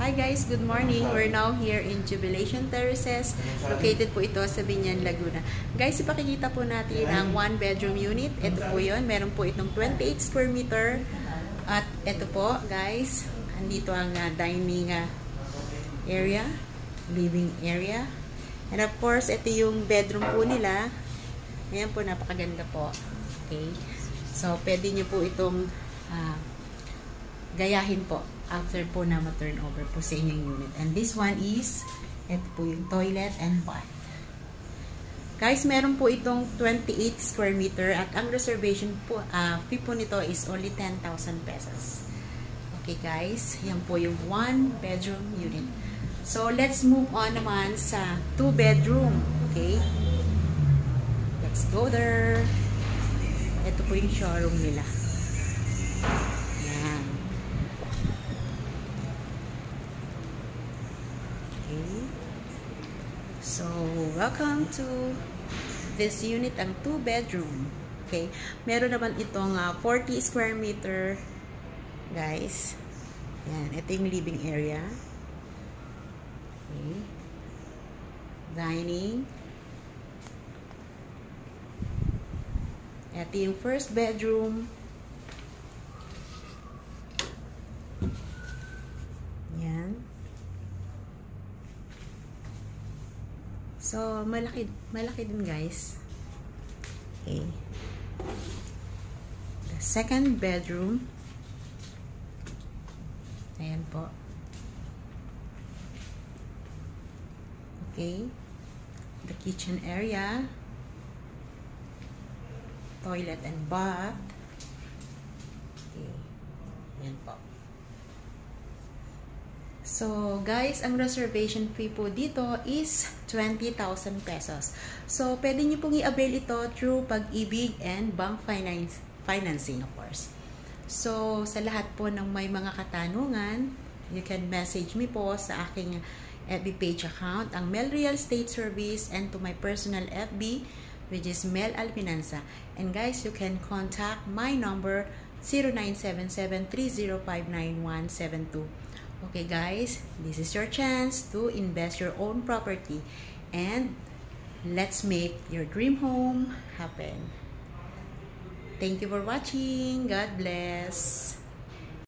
Hi guys, good morning. We're now here in Jubilation Terraces. Located po ito sa Biñan, Laguna. Guys, ipakikita po natin ang 1-bedroom unit. Ito po yun. Meron po itong 28 square meter. At ito po, guys, andito ang dining area, living area. And of course, ito yung bedroom po nila. Ayan po, napakaganda po. Okay. So, pwede nyo po itong gayahin po after po na ma-turn over po sa inyong unit. And this one is, ito po yung toilet and bath. Guys, meron po itong 28 square meter at ang reservation po, fee po nito is only 10,000 pesos. Okay guys, yan po yung 1 bedroom unit. So, let's move on naman sa 2 bedroom. Okay? Let's go there. Ito po yung showroom nila. Yan. Okay. So, welcome to this unit, ang 2 bedroom. Okay. Meron naman itong 40 square meter. Guys. Yan. Ito yung living area. Okay. Dining. Ito yung first bedroom. Yan. So, malaki din guys. Okay. The second bedroom. Ayan po. Okay. The kitchen area. Toilet and bath. Okay. Ayan po. So, guys, ang reservation fee po dito is 20,000 pesos. So, pwede nyo pong i-avail ito through Pag-ibig and bank financing, of course. So, sa lahat po ng may mga katanungan, you can message me po sa aking FB page account, ang Mel Real Estate Service, and to my personal FB, which is Mel Alpinanza. And guys, you can contact my number 0977-3059172. Okay guys, this is your chance to invest your own property and let's make your dream home happen. Thank you for watching. God bless.